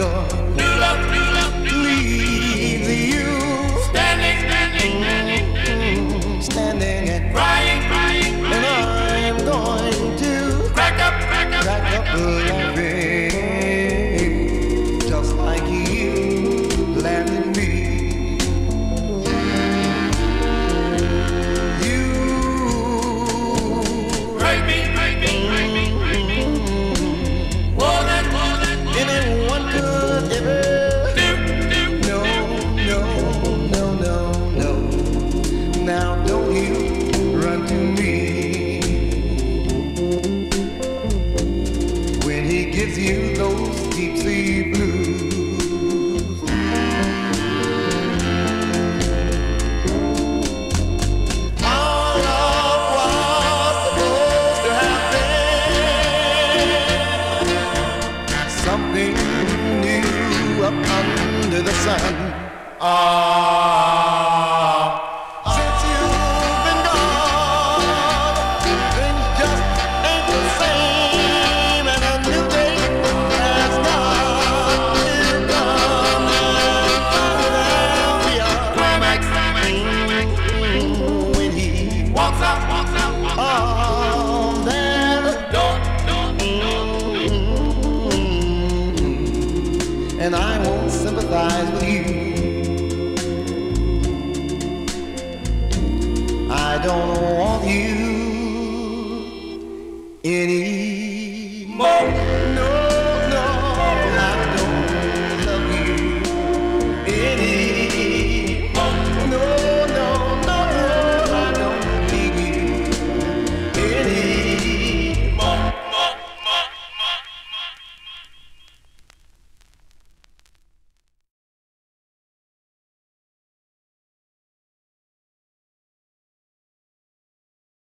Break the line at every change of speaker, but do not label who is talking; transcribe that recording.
your new love leaves you standing and crying, and I'm going to crack up laughing, just like you laughed at me. You hurt me more than anyone could ever do. No. Now don't you run to me when he gives you those deep sea blues. Our love was supposed to have been something new up under the sun. Since you've been gone, things just ain't the same, and a new day has come. Here comes the climax when he walks out on that door, and I won't sympathize with you.